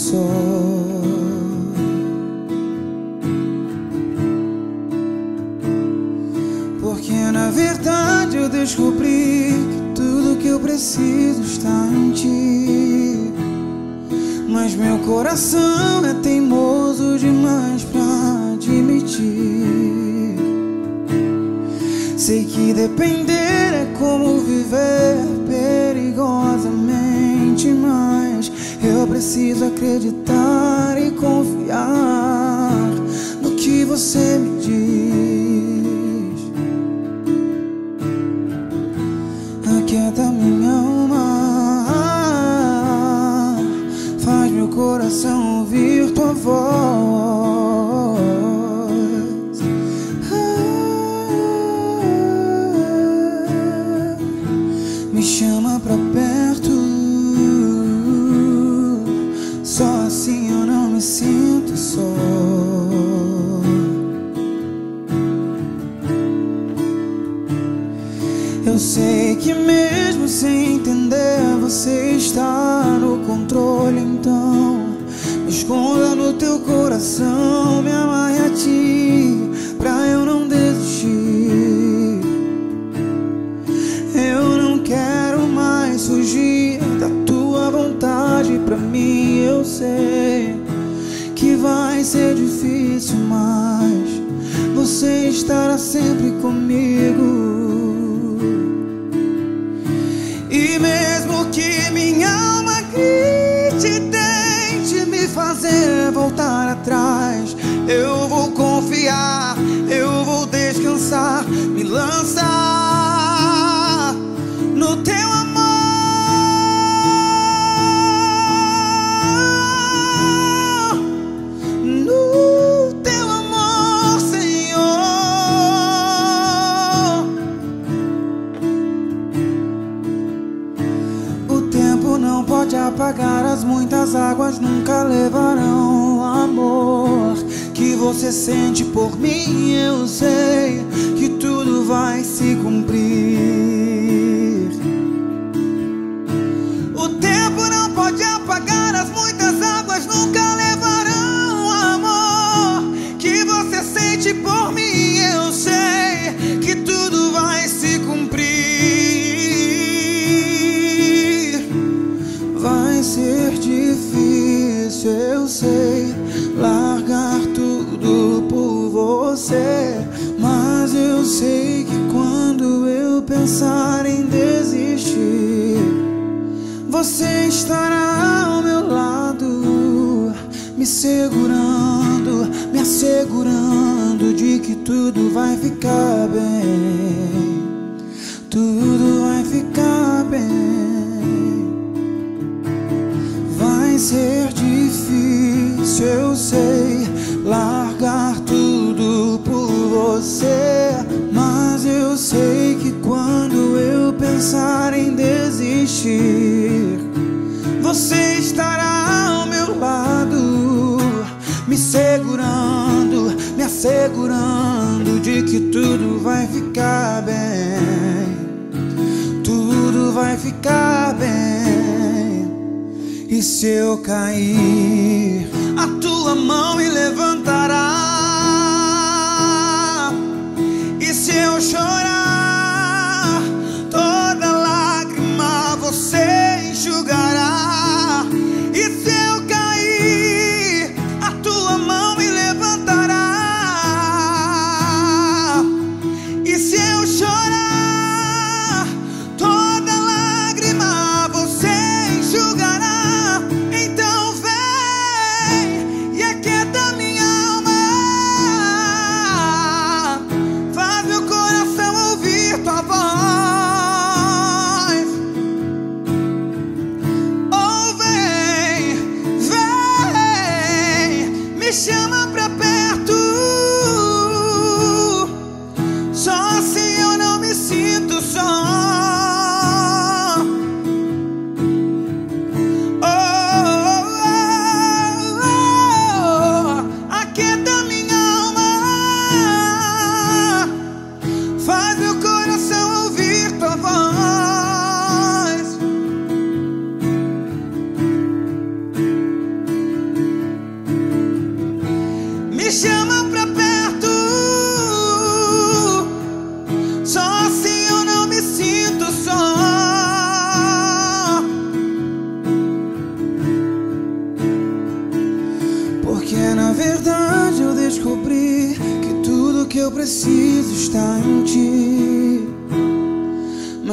só. Porque na verdade eu descobri que tudo que eu preciso está em ti. Mas meu coração é teimoso demais pra admitir. Sei que depender é como viver perigosamente, mas eu preciso acreditar e confiar no que você me diz. Aquieta minha alma, faz meu coração ouvir tua voz. Me chama pra perto, só assim eu não me sinto só. Eu sei que mesmo sem entender você está no controle, então me esconda no teu coração, me amarre a ti pra eu não desistir. Eu não quero mais fugir da tua vontade pra mim. Eu sei que vai ser difícil, mas você estará sempre comigo. E mesmo que minha alma grite, tente me fazer voltar atrás, eu vou confiar, eu vou descansar, me lançar no teu amor, no teu amor, Senhor. O tempo não pode apagar as muitas águas, nunca levarão o amor que você sente por mim. Eu sei que tudo vai se cumprir. O tempo não pode apagar as muitas águas, nunca levarão o amor que você sente por mim. Eu sei que tudo vai se cumprir. Vai ser difícil, eu sei, largar tudo por você, mas eu sei que quando eu pensar em desistir, você estará ao meu lado, me segurando, me assegurando de que tudo vai ficar bem, tudo vai ficar bem. Vai ser difícil, eu sei, largar tudo por você, mas eu sei que quando eu pensar em desistir, você estará ao meu lado, me segurando, me assegurando de que tudo vai ficar bem, tudo vai ficar bem. E se eu cair, a tua mão me levantará. E se eu chorar, toda lágrima você enxugará. E se eu cair, a tua mão me levantará. E se eu chorar, toda lágrima você enxugará. Então vem e aquieta minha alma, faz meu coração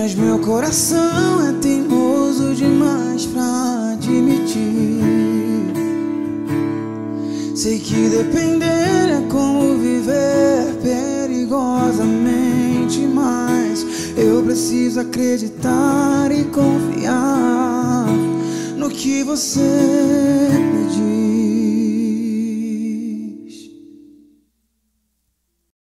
Mas meu coração é teimoso demais pra admitir. Sei que depender é como viver perigosamente, mas eu preciso acreditar e confiar no que você me diz.